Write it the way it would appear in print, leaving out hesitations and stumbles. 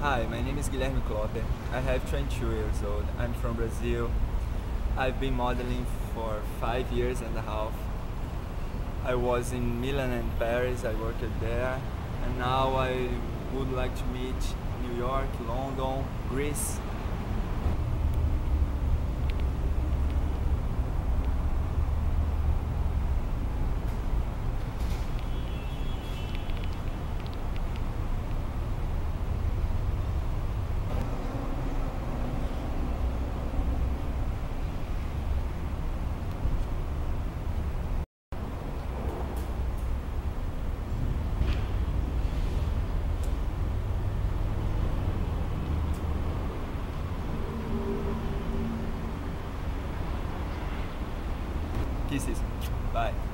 Hi, my name is Guilherme Kloppe. I have 22 years old. I'm from Brazil. I've been modeling for 5 years and a half. I was in Milan and Paris, I worked there. And now I would like to meet New York, London, Greece. Kisses. Bye.